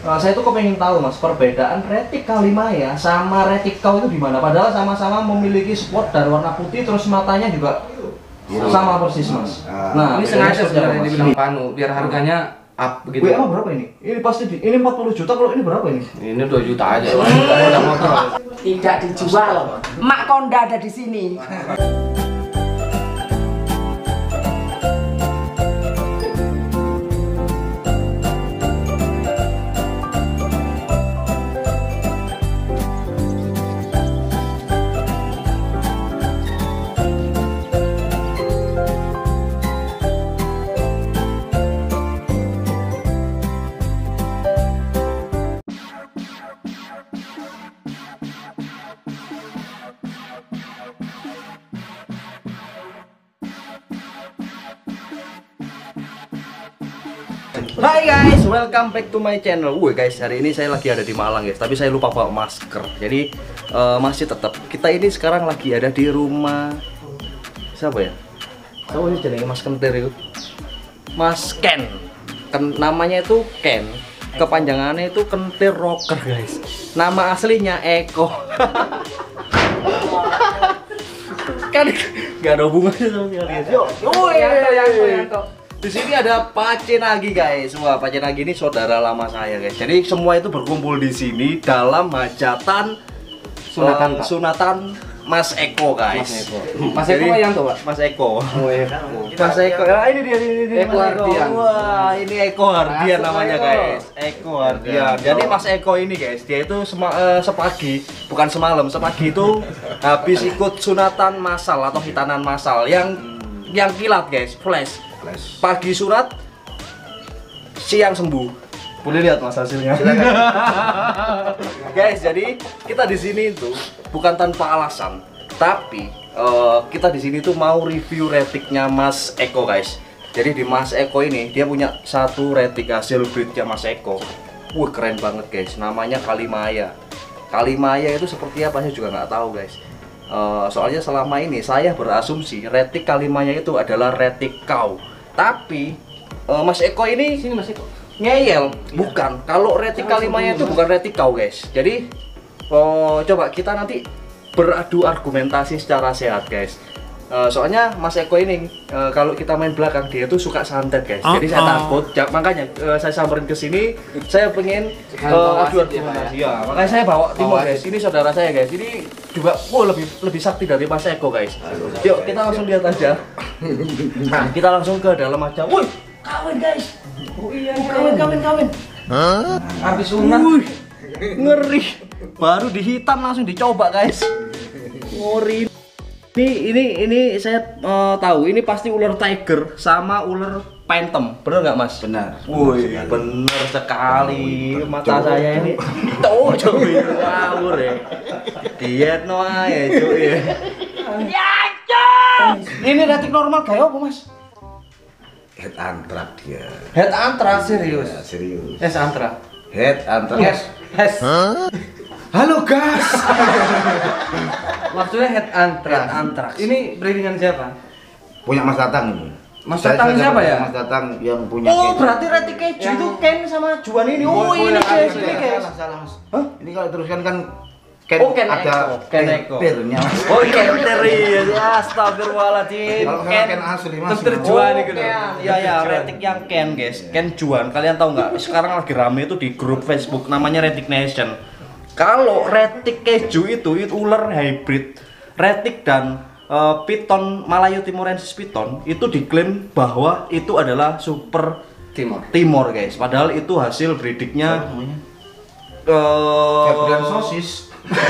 Saya tuh kepengen tahu mas, perbedaan retik Kalimaya sama retik kau itu di mana? Padahal sama-sama memiliki spot dan warna putih, terus matanya juga sama persis mas. Nah, ini sengaja sebenarnya dibilang panu biar harganya up gitu. Wih, emang berapa ini? Ini pasti ini 40 juta, kalau ini berapa ini? Ini 2 juta aja. Udah motor. Tidak dijual. Mak Konda ada di sini. Hai guys, welcome back to my channel. Wih guys, hari ini saya lagi ada di Malang guys, tapi saya lupa bawa masker. Jadi masih tetap kita ini sekarang lagi ada di rumah siapa ya? Siapa sih jenenge Mas Kentir itu? Mas Ken. Namanya itu Ken. Kepanjangannya itu Kentir Rocker guys. Nama aslinya Eko. Kan gak ada hubungannya sama sekali. Yuk, Yanto. Di sini ada Pak Cenagi guys. Wah, Pak Cenagi ini saudara lama saya guys. Jadi semua itu berkumpul di sini dalam hajatan sunatan Mas Eko guys. Mas Eko yang tuh, Pak? Mas Eko. Oh iya. Mas Eko. Ya, ini dia. Eko Hardian. Wah, ini Eko Hardian namanya guys. Eko Hardian. Jadi Mas Eko ini guys, dia itu sepagi, bukan semalam, sepagi itu habis ikut sunatan massal atau hitanan massal yang kilat guys, flash. Pagi surat, siang sembuh. Boleh lihat mas hasilnya. Guys, jadi kita di sini itu bukan tanpa alasan, tapi kita di sini tuh mau review retiknya Mas Eko guys. Jadi di Mas Eko ini dia punya satu retik hasil breednya Mas Eko. Wih, keren banget guys. Namanya Kalimaya. Kalimaya itu seperti apa saya juga nggak tahu guys. Soalnya selama ini saya berasumsi retik Kalimaya itu adalah retik kau. Tapi Mas Eko ini Sini Mas Eko. ngeyel, bukan. Kalau retik Kalimaya itu bukan retik kau guys. Jadi coba kita nanti beradu argumentasi secara sehat guys. Soalnya Mas Eko ini kalau kita main belakang dia tuh suka santet guys. Jadi saya takut, makanya saya samperin ke sini. Saya pengen adu argumentasi. Ya, makanya saya bawa Timo guys. Ini saudara saya guys. Ini juga lebih sakti dari Mas Eko guys. Yuk kita langsung lihat aja. Nah, kita langsung ke dalam aja. Wih, kawin guys. Oh iya, kawin. Habis sunat. Wih, ngeri. Baru dihitam langsung dicoba guys. Ngeri. Ini saya tahu ini pasti ular tiger sama ular phantom, bener nggak mas? Benar. Wih, bener sekali. Mata saya ini tuh cuy ngawur ya. Diet no aja cuy ya. Ini retik normal kayak apa mas? Head antrak dia. Head antrak serius. Ya, serius. Antrak. Head antrak. Halo gas. Maksudnya head anthrax. Anthrax. Ini breedingan siapa? Punya Mas Tatang ini. Mas Tatang siapa ya? Mas Tatang yang punya. Oh, keju. berarti retik keju itu Ken sama Juan ini. Oh, ini guys, ini guys. Salah Mas. Hah? Ini kalau teruskan kan Ken Oh, Ken ada Eko. Ken Eko. Ken-nya. Oh, Ken Teri. Astagfirullahaladzim. Kalau Ken asli Mas. Terus Juan Oh, gitu. Ken. Iya, retik yang Ken guys. Ken Juan. Kalian tahu nggak? Sekarang lagi rame itu di grup Facebook namanya Retik Nation. Kalau retik keju itu ular hybrid. Retik dan piton Malayo Timorensis piton itu diklaim bahwa itu adalah super Timor guys. Padahal itu hasil breedingnya Gabriel sosis.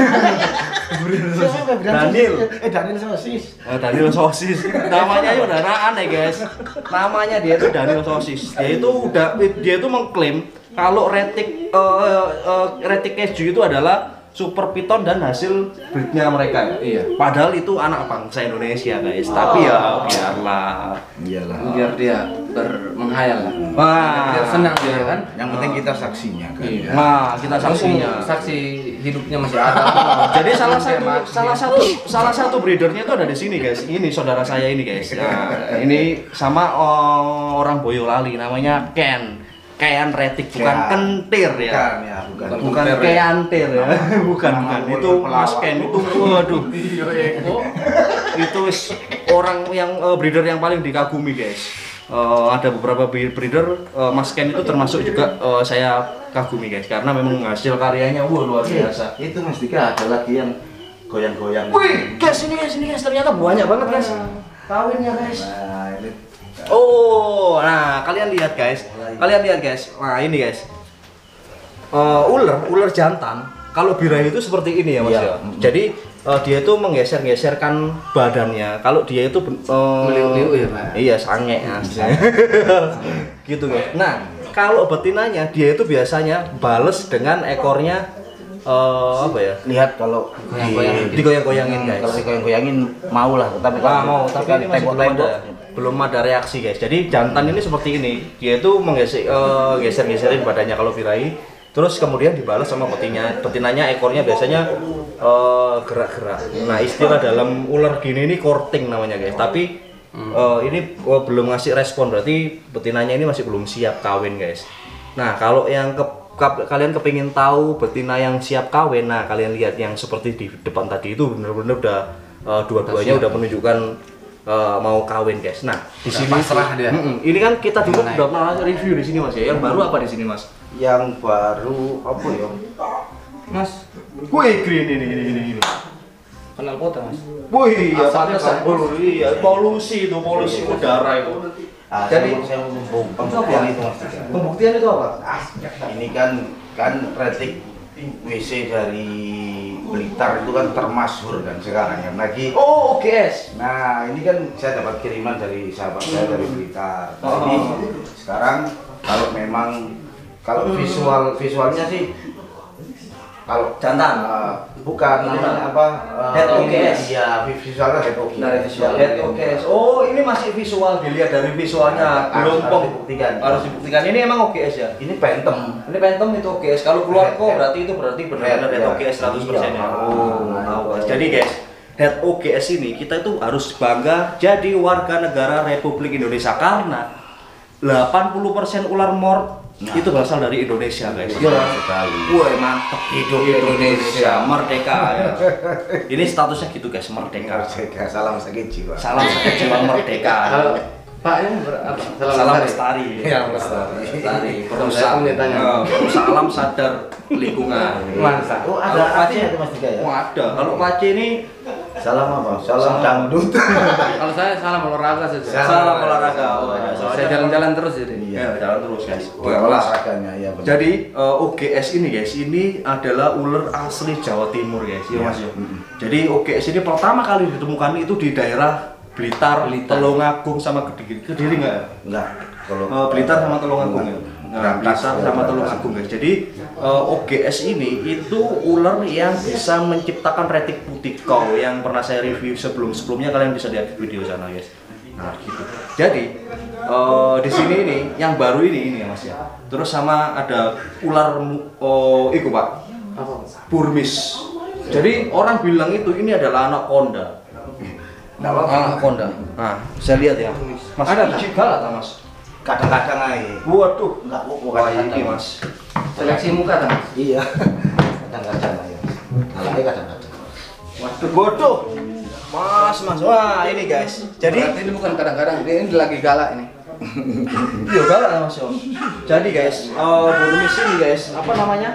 Daniel. Daniel sosis. Daniel Sosis. Namanya ya udah aneh guys. Namanya dia itu Daniel Sosis. Dia itu mengklaim kalau retik keju itu adalah super piton dan hasil breednya mereka. Iya. Padahal itu anak bangsa Indonesia guys. Tapi ya biarlah. Iyalah. Biar dia menghayal lah. Wah, Biar senang dia kan. Yang penting kita saksinya kan. Iya. Ya. Nah, kita saksinya. Saksi hidupnya masih ada. Jadi salah satu breedernya itu ada di sini guys. Ini saudara saya ini guys. Nah, ini sama orang Boyolali namanya Ken. kean retik, bukan Kean. kentir ya. Bukan ya, bukan. Bukan keantir ya. Bukan, itu Mas Ken itu waduh. Itu orang yang breeder yang paling dikagumi, guys. Ada beberapa breeder, Mas Ken itu termasuk juga saya kagumi, guys, karena memang hasil karyanya luar biasa. Itu Mas Dika ada lagi yang goyang-goyang. Wih, guys, ini guys, ternyata banyak banget, guys. Kawinnya, guys. Nah, ini Oh, nah kalian lihat guys, Nah ini guys, ular jantan. Kalau birahi itu seperti ini ya Mas Iya. ya. Jadi dia itu menggeser-geserkan badannya. Kalau dia itu Meliuk-liuk ya, Pak? Iya, sange ya. Gitu guys. Nah, kalau betinanya dia itu biasanya bales dengan ekornya apa ya? lihat kalau Digoyang-goyangin guys. Kalau digoyang-goyangin mau lah, tapi Mau, tapi kan ini masih belum ada reaksi guys. Jadi jantan ini seperti ini, dia itu geser-geserin badannya kalau birahi, terus kemudian dibalas sama betinanya ekornya biasanya gerak-gerak. Nah istilah dalam ular gini ini courting namanya guys. Tapi ini belum ngasih respon, berarti betinanya ini masih belum siap kawin guys. Nah kalau yang kalian kepingin tahu betina yang siap kawin, nah kalian lihat yang seperti di depan tadi itu benar-benar udah dua-duanya udah menunjukkan mau kawin guys. Nah di sini pasrah dia. Ini kan kita dulu udah pernah review di sini Mas ya. Yang baru apa di sini Mas? yang baru apa ya? Mas, Wih green ini. kenal kota Mas. Wih ya Asapnya pantesan. Iya polusi udara itu. Jadi Jadi- saya mau Apa? itu Mas Dika. Pembuktian itu apa? Ini kan retik WC dari Blitar itu kan termasyhur kan sekarang ya. Lagi Oh guys. nah ini kan saya dapat kiriman dari sahabat saya dari Blitar. Oh. Jadi sekarang kalau visualnya sih kalau Jantan. bukan namanya apa Head OKS. Iya, visualnya head OKS. Dari visual. Oke. Oh ini masih visual, dilihat dari visualnya. Belum Harus dibuktikan. Harus dibuktikan. Ini emang OGS ya. Ini Phantom. Ini Phantom itu OGS. Kalau keluar kok berarti benar-benar Head, head ya. OGS 100% ya. Iya. Oh, tahu guys. Jadi guys, head OGS ini kita itu harus bangga jadi warga negara Republik Indonesia karena 80% ular mort itu berasal dari Indonesia guys. Iya sekali. Woi mantap, hidup Indonesia merdeka ya. Ini statusnya gitu guys, merdeka. Merdeka, salam sakit jiwa. Salam sakit jiwa merdeka. Kalau Pak ini berapa? Salam lestari. Ya, lestari. Lestari. Perusahaan ditanya. Perusahaan alam sadar lingkungan. Masa. Oh, Kalau ada Pace- artinya itu Mas Dika ya? Oh, ada. Kalau Pace ini Salam apa? Salam dangdut. Kalau saya salam olahraga saja. salam olahraga. Oh, ya. Saya jalan-jalan terus jadi. Ya, jalan terus guys. Olahraganya ya benar. Jadi OGS ini guys, ini adalah ular asli Jawa Timur guys, ya Mas ya. Jadi OGS ini pertama kali ditemukan itu di daerah Blitar, Tulungagung sama Kediri nggak? enggak kalau Blitar sama Tulungagung ya. Nah, Berangkas, Blitar sama Tulungagung guys. Jadi OGS ini itu ular yang bisa menciptakan retik putih kau yang pernah saya review sebelumnya, kalian bisa lihat di video sana guys. Nah gitu. Jadi di sini ini yang baru ini ya Mas ya. Terus sama ada ular itu Pak. Apa? Burmis. Jadi orang bilang itu ini adalah anaconda. Anaconda. Nah, saya lihat ya. Mas Ada, ada galak Mas. kadang-kadang aja. Waduh. Enggak kok Wah, bukan ini Mas. Seleksi muka kan? Iya. Kadang-kadang aja. Alahnya kadang-kadang. Waduh, bodoh. Mas. Wah, ini guys. Jadi Berarti ini bukan kadang-kadang, ini lagi galak ini. iya galak ya Mas Yo. Jadi guys, burmis ini guys, apa namanya?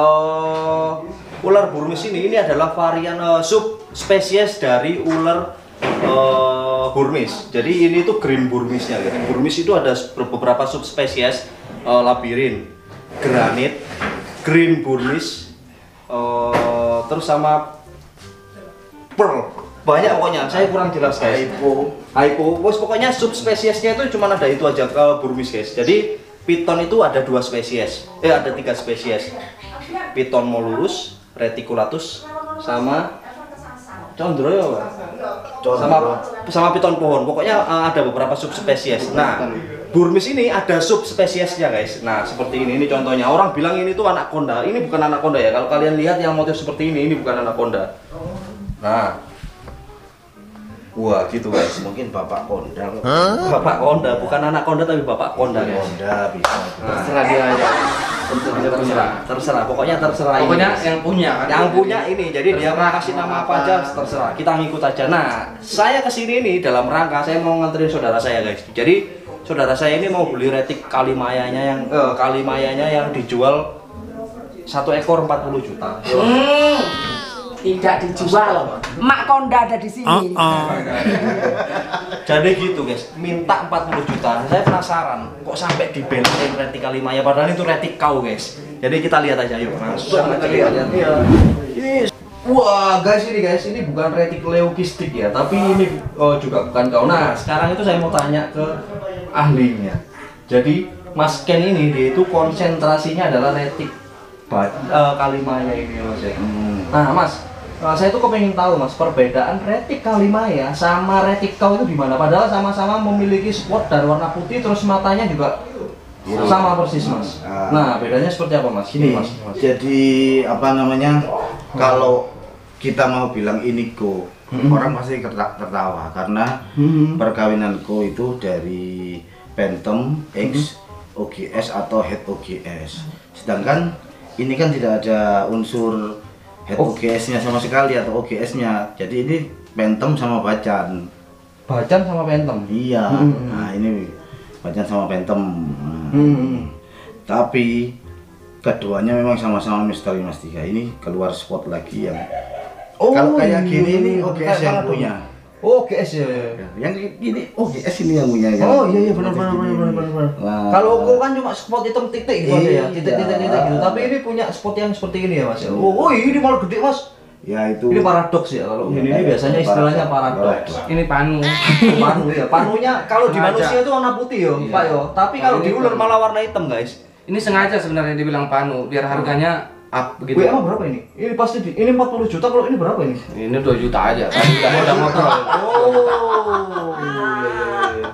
Ular burmis ini adalah varian subspesies dari ular burmis. Jadi ini tuh green burmisnya guys. Burmis itu ada beberapa subspesies, labirin, granit, green burmis, terus sama pearl. Banyak pokoknya, saya kurang jelas guys. Hypo, pokoknya subspesiesnya itu cuma ada itu aja burmis guys. Jadi piton itu ada 2 spesies, ada 3 spesies. Piton molurus, reticulatus, sama condro ya Pak? sama piton pohon. Pokoknya ada beberapa subspesies. Nah, burmis ini ada subspesiesnya guys. Nah, seperti ini contohnya. Orang bilang ini tuh anaconda. Ini bukan anaconda ya. Kalau kalian lihat yang motif seperti ini bukan anaconda. Nah, Wah gitu guys. Mungkin Bapak Konda. Bapak Konda, bukan anak Konda tapi Bapak Konda guys. Konda bisa. Terserah dia aja. Terserah, pokoknya terserah. Pokoknya ini. yang punya kan. Yang punya ini, jadi dia mau kasih nama apa aja terserah. Kita ngikut aja. Nah, saya kesini nih dalam rangka saya mau nganterin saudara saya guys. Jadi saudara saya ini mau beli retik Kalimayanya yang dijual 1 ekor 40 juta. Tidak dijual. Mak Konda ada di sini. Jadi gitu guys, minta 40 juta. Saya penasaran, kok sampai dibelain retik Kalimaya padahal itu retik kau guys. Jadi kita lihat aja yuk, langsung kita lihat. Iya. Ini wah guys, ini bukan retik leukistik ya, tapi ini juga bukan kau. Nah, sekarang itu saya mau tanya ke ahlinya. Jadi Mas Ken ini dia itu konsentrasinya adalah retik Kalimaya ini Mas ya. Nah, Mas, saya tuh kepengen tahu Mas, perbedaan retik Kalimaya sama retik kau itu di mana? Padahal sama-sama memiliki spot dan warna putih, terus matanya juga sama persis Mas. Nah, bedanya seperti apa Mas? Ini Mas. Jadi apa namanya? Kalau kita mau bilang ini go, orang pasti tertawa karena perkawinan go itu dari Phantom X OGS atau Head OGS. Sedangkan ini kan tidak ada unsur Head OGS-nya sama sekali atau OGS-nya. Jadi ini Phantom sama Bacan. Bacan sama Phantom. Iya. Nah, ini Bacan sama Phantom. Tapi keduanya memang sama-sama misteri Mas Tiga. Ini keluar spot lagi yang kalau kayak gini ini OGS yang punya. OGS ya. Yang ini OGS ini yang punya kan. Oh iya benar. Kalau kau kan cuma spot hitam titik gitu aja ya, titik gitu. Tapi ini punya spot yang seperti ini ya Mas. Oh ini malah gede Mas. Ya itu. Ini paradoks ya, kalau ini biasanya istilahnya paradoks. Ini panu. Panu ya. Panunya kalau di manusia itu warna putih yo, Pak yo. Tapi kalau di ular malah warna hitam guys. Ini sengaja sebenarnya dibilang panu biar harganya up begitu. Wih, emang berapa ini? Ini pasti ini 40 juta, kalau ini berapa ini? Ini 2 juta aja. Tadi udah ngobrol. Oh, iya.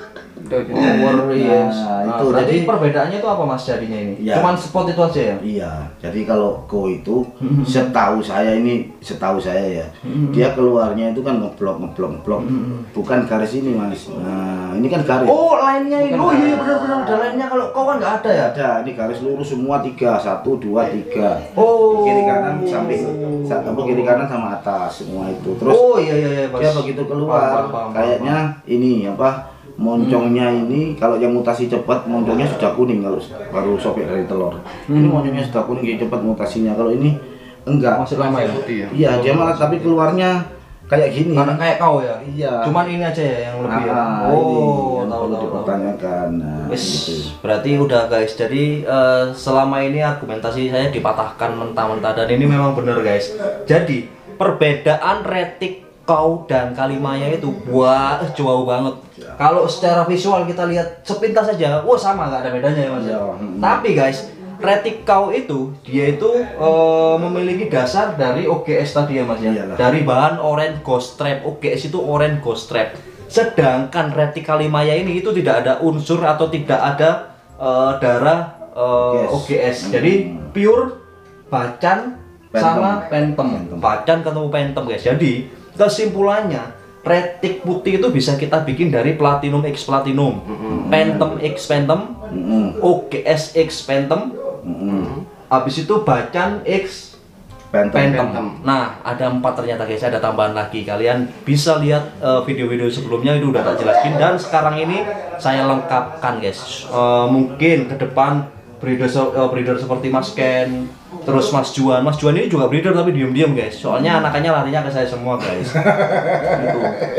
Iya. Itu jadi perbedaannya itu apa Mas jadinya ini? Ya. Cuman spot itu aja ya? Iya. Jadi kalau go itu setahu saya ya, dia keluarnya itu kan ngeblok. Bukan garis ini Mas. Nah, ini kan garis. Oh, lainnya ini. Oh iya benar ada lainnya, kalau kau kan nggak ada ya? Ada, ini garis lurus semua 3, 1, 2, 3. Oh. Kiri kanan samping, kiri kanan sama atas semua itu. Terus oh iya dia begitu keluar, kayaknya ini apa? Moncongnya ini kalau yang mutasi cepat moncongnya sudah kuning kalau baru sobek dari telur. Ini moncongnya sudah kuning jadi cepat mutasinya. Kalau ini enggak. Masih lama ya? Putih ya? Iya, dia malah tapi keluarnya kayak gini. Karena kayak kau ya? Iya. Cuman ini aja ya yang lebih ya? Oh, tahu dipertanyakan. Nah, gitu. Berarti udah guys. Jadi selama ini argumentasi saya dipatahkan mentah-mentah dan ini memang benar guys. Jadi perbedaan retik kau dan Kalimaya itu wah jauh banget. Kalau secara visual kita lihat sepintas saja, wah sama nggak ada bedanya ya Mas. Tapi guys, retik kau itu dia itu memiliki dasar dari OGS tadi ya Mas ya. Iyalah. Dari bahan orange ghost trap. OGS itu orange ghost trap. Sedangkan retik Kalimaya ini itu tidak ada unsur atau tidak ada darah OGS. Jadi pure Bacan sama Phantom. Bacan ketemu Phantom guys. Jadi kesimpulannya, retik putih itu bisa kita bikin dari Platinum X Platinum, Phantom X Phantom, OGS X Phantom, habis itu Bacan X Phantom. Nah, ada 4 ternyata guys, ada tambahan lagi. Kalian bisa lihat video-video sebelumnya itu udah tak jelasin, dan sekarang ini saya lengkapkan guys. Mungkin ke depan breeder seperti Mas Ken, terus Mas Juan ini juga breeder tapi diam-diam guys, soalnya anakannya larinya ke saya semua guys. Gitu.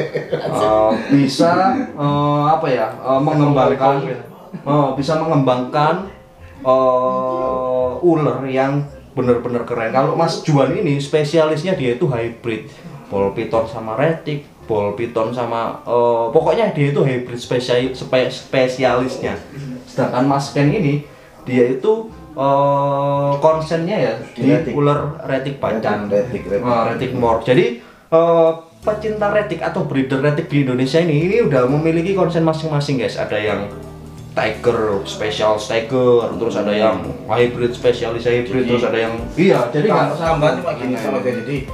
Bisa apa ya, mengembangkan ular yang benar-benar keren. Kalau Mas Juan ini spesialisnya dia itu hybrid, ball python sama retik, ball python sama pokoknya dia itu hybrid spesialisnya. Sedangkan Mas Ken ini dia itu konsennya ya di ular retik Bacan, retik mor. Jadi pecinta retik atau breeder retik di Indonesia ini udah memiliki konsen masing-masing guys. Ada yang tiger, special tiger, terus ada yang hybrid, spesialis hybrid, terus ada yang jadi tambahan cuma gini sama saya. Jadi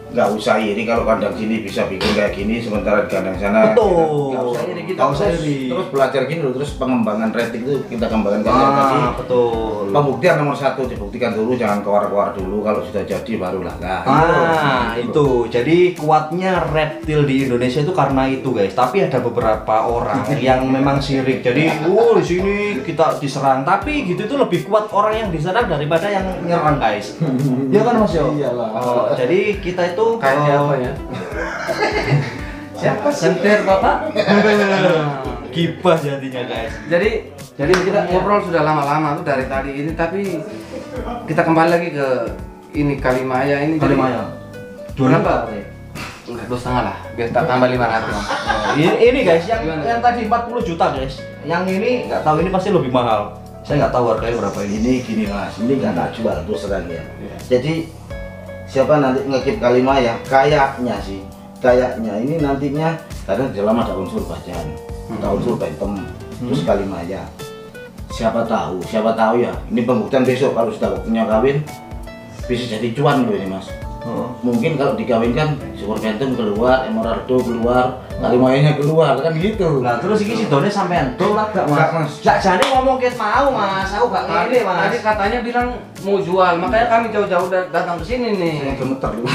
nggak usah iri kalau kandang sini bisa bikin kayak gini sementara di kandang sana Betul. nggak usah iri, kita Nggak usah terus, iri. terus belajar gini loh, terus pengembangan rating itu kita kembangkan kayak tadi. Betul. Pembuktian nomor 1 dibuktikan dulu, jangan keluar-keluar dulu, kalau sudah jadi barulah lah. Itu. Jadi kuatnya reptil di Indonesia itu karena itu guys. Tapi ada beberapa orang yang memang sirik. Jadi, di sini kita diserang. Tapi gitu itu lebih kuat orang yang diserang daripada yang nyerang guys. Iya kan Mas Yo? Iyalah. Jadi kita itu Kayak siapa ya? Siapa sih? Sentir Bapak? Gibah jadinya guys. Jadi kita ngobrol sudah lama-lama tuh dari tadi ini, tapi kita kembali lagi ke ini Kalimaya ini. Kali Maya. Berapa? Enggak, 2,5 lah. Biar tak tambah 500. Ini guys yang Gimana? yang tadi 40 juta guys. Yang ini nggak tahu, ini pasti lebih mahal. Saya nggak tahu harganya berapa ini. Ini gini Mas, ini nggak tak jual terus terang ya. Jadi siapa nanti ngekip Kalimaya, kayaknya sih, kayaknya ini nantinya karena di dalam ada unsur bajan, ada unsur Phantom, terus Kalimaya. Siapa tahu ya. Ini pembuktian besok kalau sudah waktunya kawin bisa jadi cuan loh ini Mas. Mungkin kalau dikawinkan Super Phantom keluar, Emeraldo keluar, Kalimayanya keluar, kan gitu. Nah terus ini si Doni sampean tuh lah gak Enggak, Mas? Mas. Gak jadi ngomong ket mau Mas, aku gak ngene Mas. Tadi katanya bilang mau jual, makanya kami jauh-jauh datang ke sini nih. Saya gemeter dulu.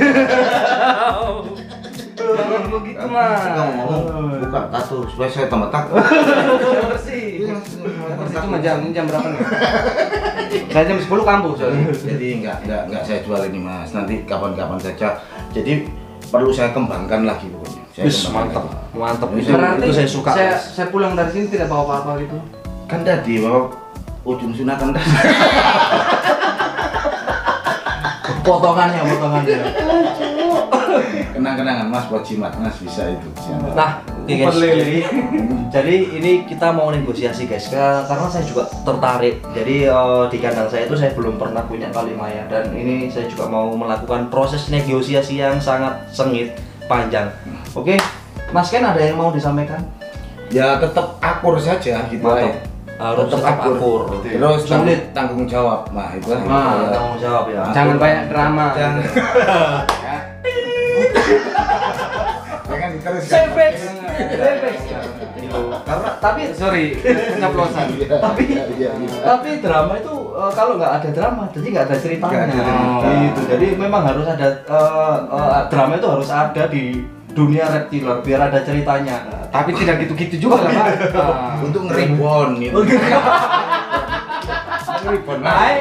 Jangan begitu Mas. Kamu ngomong buka tato supaya saya tambah takut. Bersih. Bersih cuma jam berapa nih? Saya jam 10 kampus. Jadi enggak saya jual ini Mas. Nanti kapan-kapan saja. Jadi perlu saya kembangkan lagi pokoknya. Saya Wis kembangkan mantap. lagi. Berarti Itu saya suka. Saya pulang dari sini tidak bawa apa-apa gitu. Kan tadi bawa ujung sunatan tadi. Potongannya. Kenang-kenangan Mas buat jimat Mas bisa itu. Nah, oke guys. Jadi ini kita mau negosiasi guys. Karena saya juga tertarik. Jadi di kandang saya itu saya belum pernah punya Kalimaya dan ini saya juga mau melakukan proses negosiasi yang sangat sengit, panjang. Oke. Mas Ken ada yang mau disampaikan? Ya tetap akur saja gitu Mantap. aja. Harus tetap akur. Terus Sulit. tanggung jawab. Nah, itu Tanggung jawab ya. Jangan banyak drama. Jangan. Jangan diteruskan. Savage. Karena tapi Sorry, keceplosan. tapi drama itu kalau nggak ada drama jadi nggak ada ceritanya. Nggak ada cerita. Gitu. Jadi memang harus ada drama itu harus ada di dunia reptiler biar ada ceritanya. Tapi tidak gitu-gitu juga lah Pak. Untuk ngeribon gitu. Ngeribon Naik.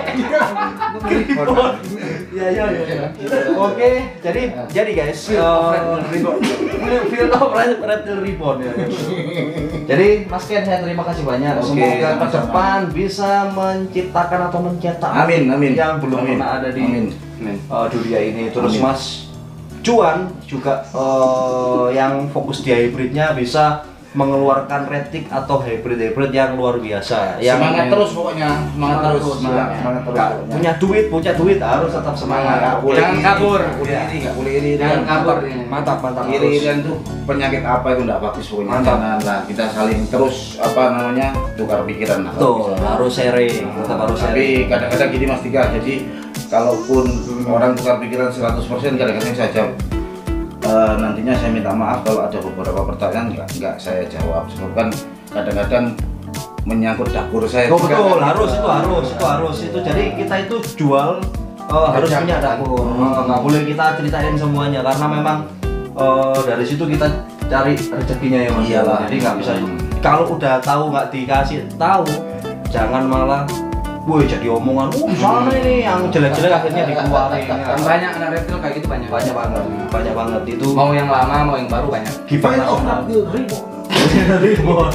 Ya. Oke, jadi guys, Field of Reptile Reborn ya. Jadi Mas Ken saya terima kasih banyak. Oke, Semoga ke sama-sama. depan bisa menciptakan atau mencetak Amin. yang belum Amin. pernah ada di Amin. dunia ini. Terus Amin. Mas Cuan juga yang fokus di hybridnya bisa mengeluarkan retik atau hybrid yang luar biasa. Yang Semangat terus pokoknya, semangat terus. Semangat terus. Nggak punya duit harus tetap semangat. Nggak boleh Jangan iri, kabur. nggak boleh iri, nggak boleh iri. Jangan kabur. Mantap Iri-irian tuh penyakit apa itu nggak bagus pokoknya. Mantap. Jangan lah, kita saling terus tukar pikiran lah. Betul, harus sharing, tetap harus sharing. Tapi kadang-kadang gini Mas Tika, jadi kalaupun orang tukar pikiran 100%, kadang-kadang saya jawab nantinya saya minta maaf kalau ada beberapa pertanyaan nggak saya jawab, sebab kan kadang-kadang menyangkut dapur saya. Oh juga betul, kan. harus itu. Jadi kita itu jual harus punya dapur. Nggak boleh kita ceritain semuanya karena memang dari situ kita cari rezekinya ya Mas. Iyalah. Jadi nggak bisa. Kalau udah tahu nggak dikasih tahu, jangan malah woi jadi omongan, sana ini yang jelek-jelek akhirnya dikeluarin. Kan banyak anak reptil kayak gitu banyak. Banyak banget itu. Mau yang lama, mau yang baru banyak. Gibah nasional. Reborn.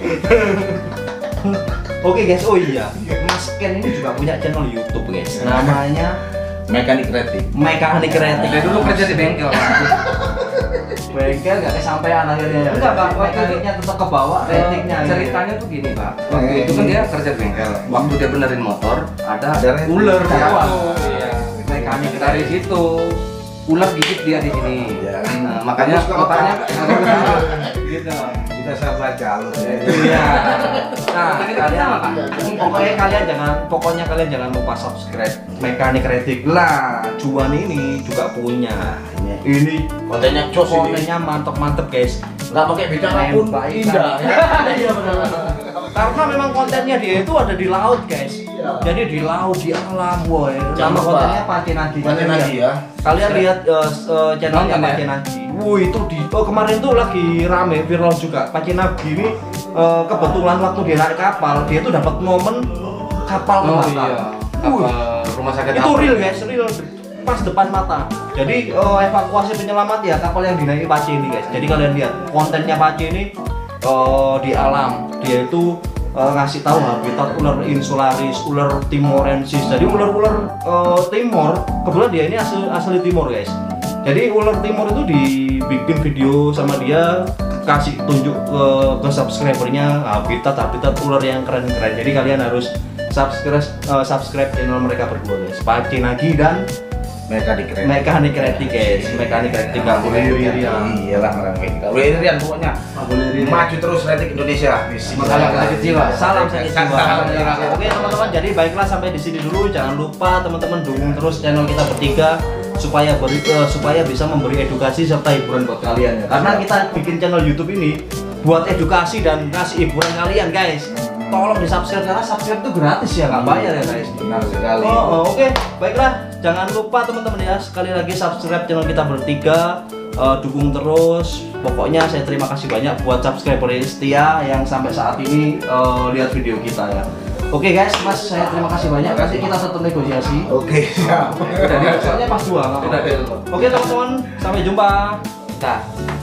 Oke guys, oh iya, Mas Ken ini juga punya channel YouTube guys. Namanya Mekanik Kreatif. Mekanik Kreatif. Dari dulu kerja di bengkel. Bengkel nggak kesampaian akhirnya. Enggak, Bang. Mekaniknya tetap ke bawah, ratingnya. Ceritanya tuh gini Pak. Waktu itu kan dia kerja di bengkel. Waktu dia benerin motor, ada rating. ular Jatuh. jatuh. Iya. Mekanik Dari situ ular gigit dia di sini. Iya. Nah, makanya Bagus, Kak. motornya gitu. kita sahabat jalur ya. Iya. Nah, pokoknya kalian jangan lupa subscribe Mekanik Retik. Lah, Juan ini juga punya. Ini Kontennya jos ini. kontennya mantep-mantep, guys. Nggak pakai bicara pun indah. Iya benar. Karena memang kontennya dia itu ada di laut, guys. Jadi di laut, di alam, boy. Jangan Nama lupa. kontennya Pace Nagi. Pace Nagi ya. Kalian lihat channelnya Nonton ya? Pace Nagi. Itu kemarin tuh lagi rame viral juga. Pace Nagi ini kebetulan waktu dia naik kapal, dia tuh dapat momen kapal Oh terbakar. iya. Apa rumah sakit Itu apa? real, guys, real pas depan mata. Jadi evakuasi penyelamat ya kapal yang dinaiki Pace ini, guys. Jadi kalian lihat kontennya Pace ini di alam. Dia itu ngasih tahu habitat ular insularis, ular timorensis. Jadi ular-ular timor, kebetulan dia ini asli timor, guys. Jadi ular timor itu dibikin video sama dia, kasih tunjuk ke subscribernya habitat ular yang keren-keren. Jadi kalian harus subscribe channel mereka berdua, guys. Pace Nagi dan Mekanik Retik, guys. Mekanik Retik nggak boleh iri-irian. Iyalah orang kayak nggak boleh irian pokoknya. Maju terus Retik Indonesia. Salam sakit jiwa. Salam sakit jiwa. Salam jiwa. Oke teman-teman, jadi baiklah sampai di sini dulu. Jangan lupa teman-teman dukung terus channel kita bertiga supaya bisa memberi edukasi serta hiburan buat kalian ya. Karena kita bikin channel YouTube ini buat edukasi dan kasih hiburan kalian, guys. Tolong di subscribe karena subscribe itu gratis ya, nggak bayar ya, guys. Benar sekali. Oke, baiklah. Jangan lupa teman-teman ya, sekali lagi subscribe channel kita bertiga, dukung terus. Pokoknya saya terima kasih banyak buat subscriber setia yang sampai saat ini lihat video kita ya. Oke guys, Mas, saya terima kasih banyak. Nanti kita satu negosiasi. Oke, siap. Jadi soalnya pas dua. Oke teman-teman, sampai jumpa. Dah.